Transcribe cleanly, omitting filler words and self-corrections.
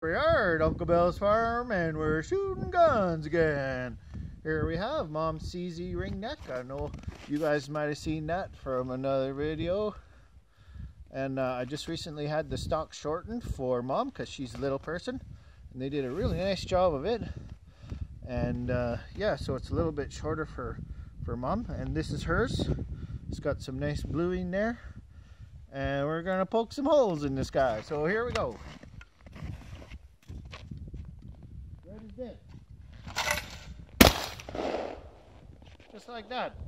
We are at Uncle Bill's farm and we're shooting guns again. Here we have Mom CZ Ringneck. I know you guys might have seen that from another video. And I just recently had the stock shortened for Mom because she's a little person. And they did a really nice job of it. And yeah, so it's a little bit shorter for Mom. And this is hers. It's got some nice bluing there. And we're going to poke some holes in this guy. So here we go. Ready, dead. Just like that.